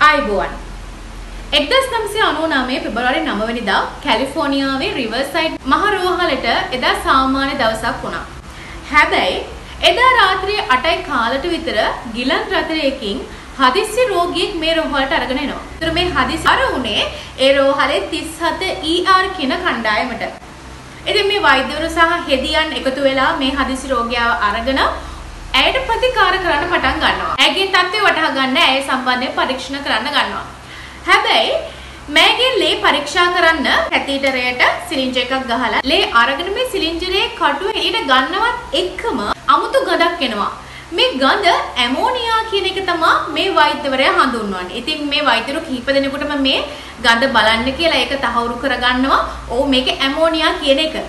ආයුබෝවන් 1999 පෙබරවාරි 9 වෙනිදා කැලිෆෝනියාවේ රිවර්සයිඩ් මහ රෝහලට එදා සාමාන්‍ය දවසක් වුණා. හැබැයි එදා රාත්‍රියේ 8යි කාලට විතර ගිලන් රථයකින් හදිස්සි රෝගියෙක් මේ රෝහලට අරගෙන එනවා. ඒතර මේ හදිස්සි අර උනේ ඒ රෝහලේ 37 ER කියන කණ්ඩායමට. ඉතින් මේ වෛද්‍යවරු සහ හෙදියන් එකතු වෙලා මේ හදිස්සි රෝගියාව අරගෙන ඇයට ප්‍රතිකාර කරන්න පටන් ගන්නවා. ඇගේ තත්ත්වය වටහා ගන්න ඇය සම්බන්ධයෙන් පරීක්ෂණ කරන්න ගන්නවා. හැබැයි මෑගේ ලේ පරීක්ෂා කරන්න කැතීටරයට සිලින්ජර් එකක් ගහලා ලේ අරගෙන මේ සිලින්ජරේ කටුව එළියට ගන්නවත් එක්කම අමුතු ගඳක් එනවා. මේ ගඳ ඇමෝනියා කියන එක තමයි මේ වෛද්‍යවරයා හඳුන්වන්නේ. ඉතින් මේ වෛද්‍යවරු කිහිප දෙනෙකුටම මේ ගඳ බලන්න කියලා ඒක තහවුරු කරගන්නවා. ඕ මේක ඇමෝනියා කියන එක.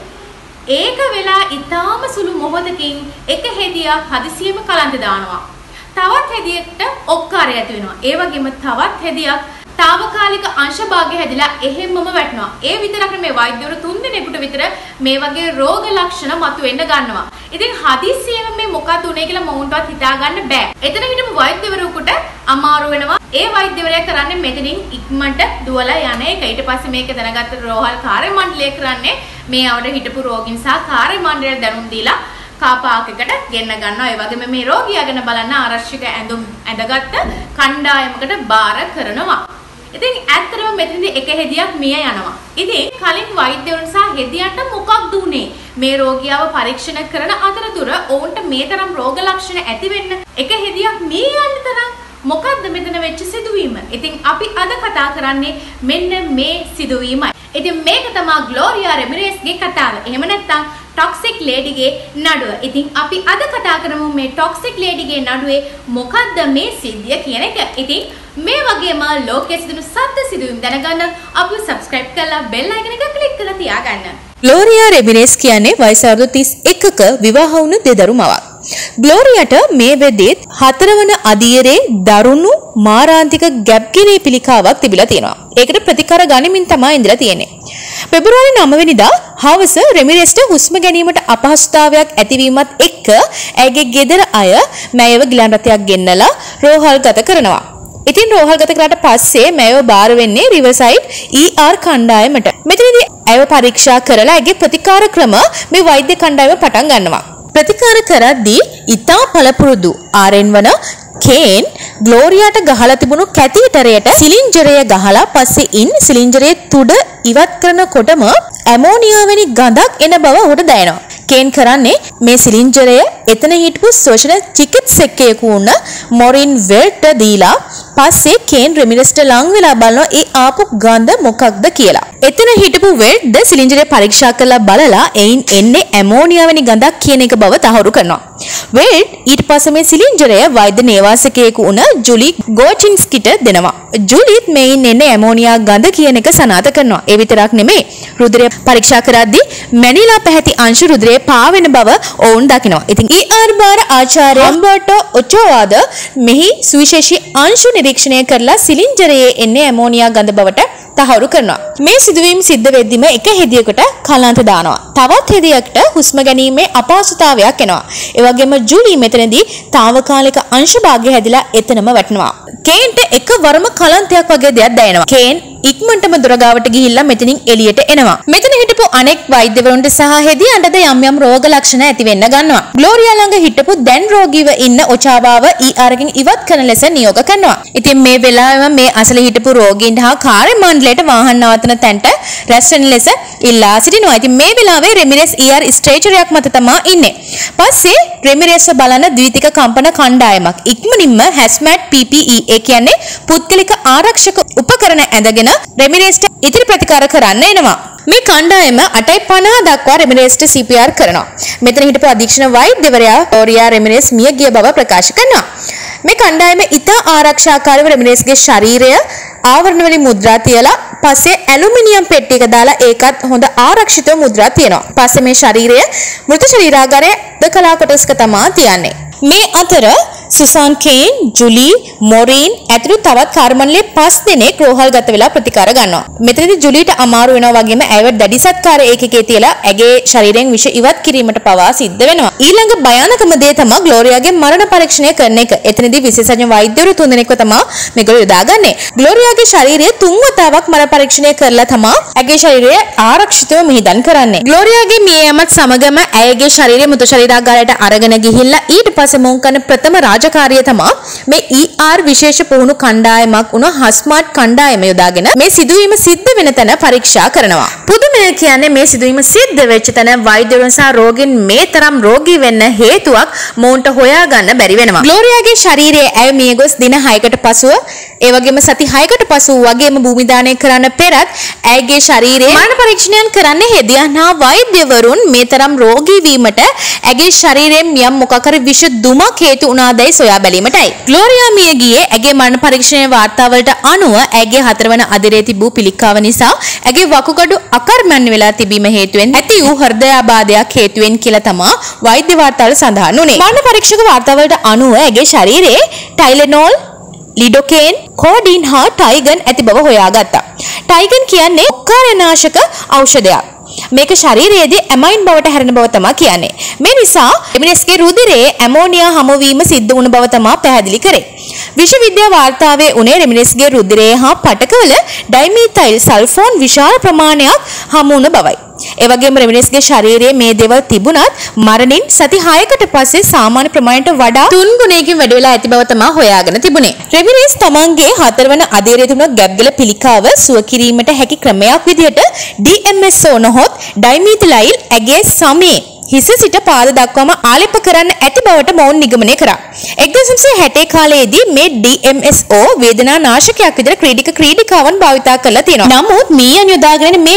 ඒක වෙලා ඊටාම සුළු මොහොතකින් එක හෙදියක් හදිසියෙම කලන්ත දානවා. තවත් හෙදියකට ඔක්කාරය ඇති වෙනවා. ඒ වගේම තවත් හෙදියක් తాවකාලික අංශභාගය හැදිලා එහෙම්මම වැටෙනවා. ඒ විතරක් නෙමෙයි වෛද්‍යවරු 3 දිනකට විතර මේ වගේ රෝග ලක්ෂණ මතුවෙන්න ගන්නවා. ඉතින් හදිස්සියෙම මේ මොකක්ද උනේ කියලා මොවුන්ටවත් හිතා ගන්න බෑ. එතන හිටපු වෛද්‍යවරුන්ට අමාරු වෙනවා. ඒ වෛද්‍යවරයා කරන්නේ මෙතනින් ඉක්මනට දුවලා යන එක. ඊට පස්සේ මේක දැනගත්ත රෝහල් කාර්ය මණ්ඩලය කරන්නේ මේ අවුරුදු හිටපු රෝගීන් සහ කාර්ය මණ්ඩලයට දැනුම් දීලා කාපාකකට ගෙන්න ගන්නවා. ඒ වගේම මේ රෝගියා ගැන බලන්න ආරක්ෂක ඇඳුම් ඇඳගත්ත කණ්ඩායමකට බාර කරනවා. ඉතින් ඇත්තටම මෙතනදී එක හෙදියක් මිය යනවා. ඉතින් කලින් වෛද්‍යවරුන් සහ හෙදියන්ට මොකක්ද උනේ? මේ රෝගියාව පරීක්ෂණ කරන අතරතුර ඔවුන්ට මේ තරම් රෝග ලක්ෂණ ඇති වෙන්න එක හෙදියක් මිය යන්න තරම් මොකක්ද මෙතන වෙච්ච සිදුවීම? ඉතින් අපි අද කතා කරන්නේ මෙන්න මේ සිදුවීමයි. ඉතින් මේක තමයි ග්ලෝරියා රෙමිරේස්ගේ කතාව. එහෙම නැත්නම් ටොක්සික් ලේඩිගේ නඩුව. ඉතින් අපි අද කතා කරමු මේ ටොක්සික් ලේඩිගේ නඩුවේ මොකක්ද මේ සිද්ධිය කියන එක. ඉතින් මේ වගේම ලෝකයේ සිදුණු සත්‍ය සිදුවීම් දැනගන්න අපි සබ්ස්ක්‍රයිබ් කරලා බෙල් අයිකන් එක ක්ලික් කරලා තියාගන්න. ග්ලෝරියා රෙමිරේස් කියන්නේ වයස අවුරුදු 31ක විවාහ වුණු දෙදරු මවක්. ග්ලෝරියාට මේ වෙද්දීත් 4 වන අදියරේ දරුණු මාරාන්තික ගැප්ගිරී පිළිකාවක් තිබිලා තියෙනවා. ඒකට ප්‍රතිකාර ගනිමින් තමයි ඉඳලා තියෙන්නේ. පෙබරවාරි 9 වෙනිදා හවස රෙමිරේස්ට හුස්ම ගැනීමට අපහසුතාවයක් ඇතිවීමත් එක්ක ඇයගේ ගෙදර අය මෑයව ගිලන් රථයක් ගෙන්නලා රෝහල්ගත කරනවා. ඉතින් රෝහල්ගත කරාට පස්සේ මෑයව බාර වෙන්නේ රිවර්සයිඩ් ER කණ්ඩායමට. මෙතනදී ඇයව පරීක්ෂා කරලා ඇගේ ප්‍රතිකාර ක්‍රම මේ වෛද්‍ය කණ්ඩායම පටන් ගන්නවා. ප්‍රතිකාර කරද්දී ඉතා පළපුරුදු RN වන කේන් ග්ලෝරියාට ගහලා තිබුණු කැතීටරයට සිලින්ජරය ගහලා පස්සේ ඉන් සිලින්ජරයේ තුඩ ඉවත් කරනකොටම ඇමෝනියා වැනි ගඳක් එන බව ඔහුට දැනෙනවා. කේන් කරන්නේ මේ සිලින්ජරය එතන හිටපු සෝෂණ චිකිත්සකයෙකු වුණ මොරින් වෙල්ට දීලා පස්සේ කේන් රෙමිරේස්ට ලං වෙලා බලනවා ඒ ආපු ගඳ මොකක්ද කියලා. එතන හිටපු වෙල්ට් සිලින්ජරය පරීක්ෂා කරලා බලලා එයින් එන්නේ ඇමෝනියා වැනි ගඳක් කියන එක බව තහවුරු කරනවා. වෙල්ට් ඊට පස්සේ මේ සිලින්ජරය වෛද්‍ය නේවාසිකයෙකු වුණ ජුලි ගෝචින්ස්කිට දෙනවා. ජුලිත් මේයින් එන්නේ ඇමෝනියා ගඳ කියන එක සනාථ කරනවා. ඒ විතරක් නෙමෙයි රුධිරය පරීක්ෂා කරද්දී මැනිලා පැහැති අංශු රුධිරයේ පාවෙන බව ඔවුන් දකිනවා. ඉතින් ER බාර ආචාර්ය හම්බර්ටෝ ඔචෝවාද මෙහි සුවිශේෂී අංශු නිරීක්ෂණය කරලා සිලින්ජරයේ එන්නේ ඇමෝනියා ගඳ බවට තහවුරු කරනවා. මේ සිදුවීම් සිද්ධ වෙද්දිම එක හෙදියකට කලන්ත දානවා. තවත් හෙදියකට හුස්ම ගැනීමේ අපහසුතාවයක් එනවා. ඒ වගේම ජුලි මෙතනදී తాවකාලික අංශභාගය හැදිලා එතනම වැටෙනවා. කේන්ට එකවරම කලන්තයක් වගේ දෙයක් දැනෙනවා. කේන් ඉක්මනටම දොරගාවට ගිහිල්ලා මෙතනින් එළියට එනවා. මෙතන හිටපු අනෙක් වෛද්‍යවරුන්ට සහ හෙදියන්ටද යම් යම් රෝග ලක්ෂණ ඇති වෙන්න ගන්නවා. ග්ලෝරියා ළඟ හිටපු දැන් රෝගීව ඉන්න ඔචාවාව ER එකෙන් ඉවත් කරන ලෙස නියෝග කරනවා. ඉතින් මේ වෙලාවෙම මේ අසල හිටපු රෝගීන්ට හා කාර්ය මණ්ඩලයට වාහන නවත්තන තැනට රැස් වෙන ලෙස ඉල්ලා සිටිනවා. ඉතින් මේ වෙලාවේ රෙමිරේස් ER ස්ට්‍රෙචරයක් මත තමයි ඉන්නේ. පස්සේ රෙමිරේස්ව බලන ද්විතික කම්පන කණ්ඩායමක් ඉක්මනින්ම හැස්මැට් PPE ඒ කියන්නේ පුද්ගලික ආරක්ෂක උපකරණ ඇඳගෙන රෙමිරේස්ට ඉදිරි ප්‍රතිකාර කරන්න එනවා. මේ කණ්ඩායම 8:50 දක්වා රෙමිරේස්ට CPR කරනවා. මෙතන හිටපු අධීක්ෂණ වෛද්‍යවරයා ග්ලෝරියා රෙමිරේස් මිය ගිය බව ප්‍රකාශ කරනවා. මේ කණ්ඩායම ඉතා ආරක්ෂාකාරීව රෙමිරේස්ගේ ශරීරය ආවරණ වලින් මුද්‍රා තියලා පස්සේ ඇලුමිනියම් පෙට්ටියක දාලා ඒකත් හොඳ ආරක්ෂිතව මුද්‍රා තියනවා. පස්සේ මේ ශරීරය මෘත ශරීරාගාරයේ දකලා කොටසක තමා තියන්නේ. මේ අතර සුසාන් කේන්, ජුලි, මොරින් ඇතුළු තවත් කාර්මණ්ඩලයේ 5 දෙනෙක් රෝහල්ගත වෙලා ප්‍රතිකාර ගන්නවා. මෙතනදී ජුලිට අමාරු වෙනවා වගේම ඇයව දැඩි සත්කාර ඒකකයේ තියලා ඇගේ ශරීරයෙන් විෂ ඉවත් කිරීමට පවා සිද්ධ වෙනවා. ඊළඟ භයානකම දේ තමයි ග්ලෝරියාගේ මරණ පරීක්ෂණය කරන එක. එතනදී විශේෂඥ වෛද්‍යවරු 3 දෙනෙක්ව තමයි මේගොල්ලෝ යොදාගන්නේ. ග්ලෝරියාගේ ශරීරය 3 වතාවක් මරණ පරීක්ෂණය කරලා තමයි ඇගේ ශරීරය ආරක්ෂිතව මිහිදන් කරන්නේ. ග්ලෝරියාගේ මිය යාමත් සමගම ඇයගේ ශරීරය මෘත ශරීරාගාරයට අරගෙන ගිහිල්ලා ඊට පස්සේ මොවුන් කරන ප්‍රථම රාජකාරිය තමයි මේ ER විශේෂ පුහුණු කණ්ඩායමක් වුණ හස්මාට් කණ්ඩායම යොදාගෙන මේ සිදුවීම සිද්ධ වෙන තැන පරීක්ෂා කරනවා. පුදුමය කියන්නේ මේ සිදුවීම සිද්ධ වෙච්ච තැන වෛද්‍යවරුන් සහ රෝගීන් මේ තරම් රෝගී වෙන්න හේතුවක් මොවුන්ට හොයාගන්න බැරි වෙනවා. ග්ලෝරියාගේ ශරීරයේ ඇය මියගොස් දින 6කට පසුව ඒ වගේම සති 6කට පසුව වගේම භූමි දානය කරන්න පෙරත් ඇයගේ ශරීරයේ මරණ පරීක්ෂණයන් කරන්න හෙදියන් හා වෛද්‍යවරුන් මේ තරම් රෝගී වීමට ඇගේ ශරීරයෙන් යම් මොකක් හරි විෂ දුමක් හේතු වුණාදයි සොයා බැලීමටයි. ග්ලෝරියා මිය ගියේ ඇගේ මරණ පරීක්ෂණයේ වාර්තාවලට අනුව ඇගේ 4 වන අදිරේ තිබූ පිළිකාව නිසා ඇගේ වකුගඩු අකර්මණ්‍ය වෙලා තිබීම හේතුවෙන් ඇති වූ හෘදයාබාධයක් හේතුවෙන් කියලා තමයි වෛද්‍ය වාර්තාවල සඳහන් වුණේ. මරණ පරීක්ෂක වාර්තාවලට අනුව ඇගේ ශරීරයේ ටයිලෙනෝල්, ලිඩොකේන්, කෝඩීන් හා ටයිගන් ඇති බව හොයාගත්තා. ටයිගන් කියන්නේ උක්කාරනාශක ඖෂධයක්. මේක ශරීරයේදී ඇමයින් බවට හැරෙන බව තමයි කියන්නේ. මේ නිසා එමිනෙස්ගේ රුධිරයේ ඇමෝනියා හමුවීම සිද්ධ වුණ බව තමයි පැහැදිලි කරේ. විශ්වවිද්‍යාල වාර්තාවේ උනේ රෙමිනෙස්ගේ රුධිරයේ හා පටකවල ඩයිමීථයිල් සල්ෆෝන් විශාල ප්‍රමාණයක් හමු වුණ බවයි. ඒ වගේම රෙමිනෙස්ගේ ශරීරයේ මේ දේවල් තිබුණත් මරණින් සති 6කට පස්සේ සාමාන්‍ය ප්‍රමාණයට වඩා 3 ගුණයකින් වැඩි වෙලා ඇති බව තමයි හොයාගෙන තිබුණේ. රෙමිනෙස් තමන්ගේ 4 වන අදියරේ තිබුණ ගැබ්ගල පිළිකාව සුව කිරීමට හැකි ක්‍රමයක් විදිහට DMSO නොහොත් ඩයිමීථයිල් ඇගේ සමේ හිස සිට පාද දක්වාම ආලේප කරන්න ඇති බවට මොවුන් නිගමනය කරා. 1960 කාලයේදී මේ DMSO වේදනා නාශකයක් විදිහට ක්‍රීඩිකාවන් භාවිතා කරලා තියෙනවා. නමුත් මීයන් යොදාගෙන මේ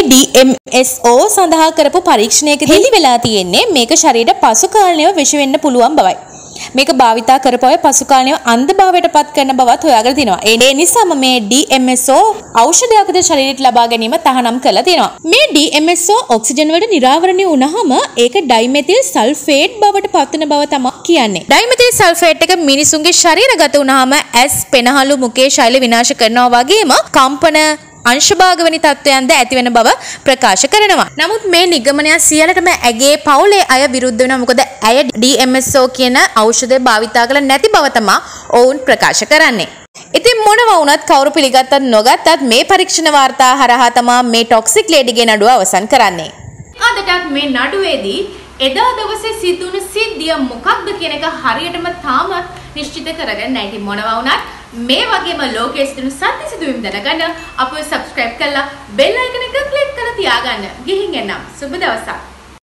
DMSO සඳහා කරපු පරීක්ෂණයකදී හෙළි වෙලා තියෙන්නේ මේක ශරීරයට පසු කාලීනව විෂ වෙන්න පුළුවන් බවයි. මේක භාවිතා කරපුවා පසු කාලීනව අන්ධභාවයට පත් කරන බවත් හොයාගෙන තිනවා. ඒ නිසාම මේ DMSO ඖෂධයක්ද ශරීරයට ලබා ගැනීම තහනම් කරලා තියෙනවා. මේ DMSO ඔක්සිජන් වලට නිරාවරණය වුණාම ඒක ඩයිමෙතිල් සල්ෆේට් බවට පත් වෙන බව තමයි කියන්නේ. ඩයිමෙතිල් සල්ෆේට් එක මිනිසුන්ගේ ශරීරගත වුණාම ඇස්, පෙනහළු, මුඛයේ ශෛල විනාශ කරනවා වගේම කම්පන අංශභාගවනි තත්වයන්ද ඇති වෙන බව ප්‍රකාශ කරනවා. නමුත් මේ නිගමනය සියලටම ඇගේ පවුලේ අය විරුද්ධ වෙනවා. මොකද ඇය DMSO කියන ඖෂධය භාවිතා කළ නැති බව තමයි ඔවුන් ප්‍රකාශ කරන්නේ. ඉතින් මොනවා වුණත් කවුරු පිළිගත්තත් නොගත්තත් මේ පරීක්ෂණ වාර්තා හරහා තමයි මේ ටොක්සික් ලේඩිගේ නඩුව අවසන් කරන්නේ. අදටත් මේ නඩුවේදී එදා දවසේ සිදුවුණු සිද්ධිය මොකක්ද කියන එක හරියටම තාමත් නිශ්චිත කරගන්න නැහැ. ඉතින් මොනවා වුණත් මේ වගේම ලෝකයේ සිදුවුණු සත්‍ය සිදුවීම් දැනගන්න අපව subscribe කරලා bell icon එක click කරලා තියාගන්න. ගිහින් එන්නම්. සුබ දවසක්.